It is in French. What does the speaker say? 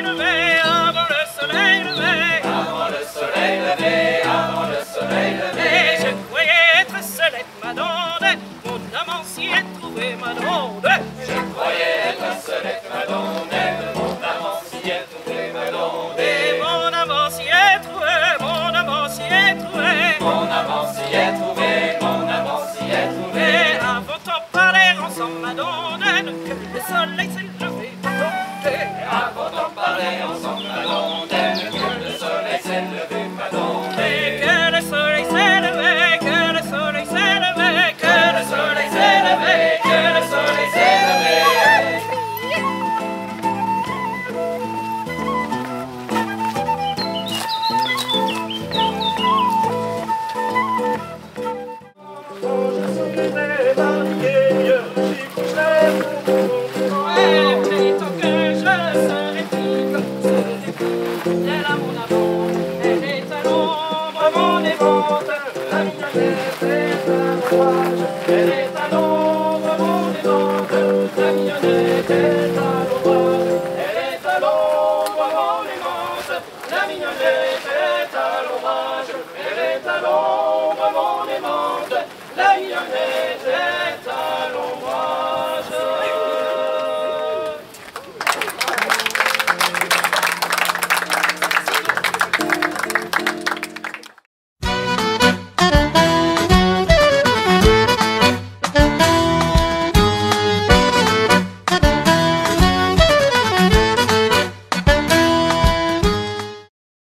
levé, avant le soleil levé, avant le soleil levé, avant le soleil levé. Et je croyais être seul être ma donde, mon amant s'y est trouvé ma donde. Je croyais être seul être ma donde.